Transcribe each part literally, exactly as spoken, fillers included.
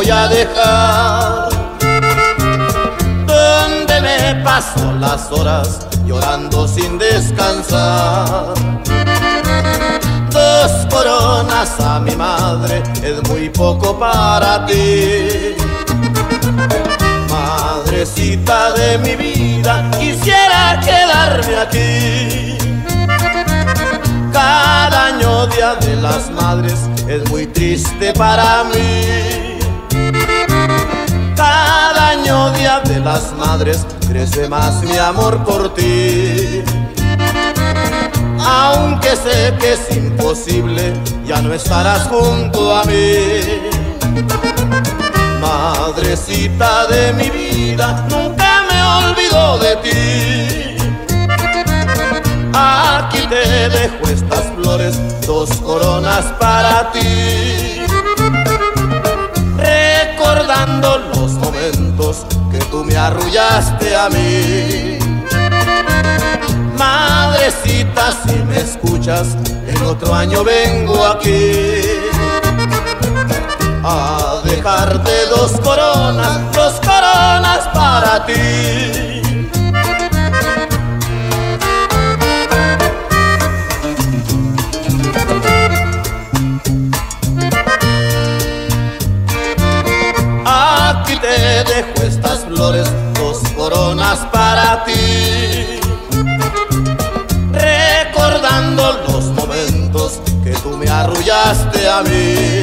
voy a dejar, donde me paso las horas llorando sin descansar. Dos coronas a mi madre es muy poco para ti. Madrecita de mi vida, quisiera quedarme aquí. Cada año Día de las Madres es muy triste para mí. Cada año Día de las Madres crece más mi amor por ti. Aunque sé que es imposible, ya no estarás junto a mí. Madrecita de mi vida, nunca me olvido de ti. Aquí te dejo estas flores, dos coronas para ti, recordando los momentos que tú me arrullaste a mí. Madrecita, si me escuchas, el otro año vengo aquí a dejarte dos coronas, dos coronas para ti. Aquí te dejo estas flores, dos coronas para ti, recordando los momentos que tú me arrullaste a mí.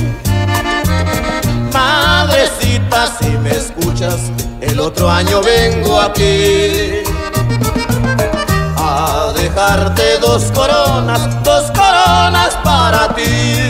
Madrecita, si me escuchas, el otro año vengo aquí a dejarte dos coronas, dos coronas para ti.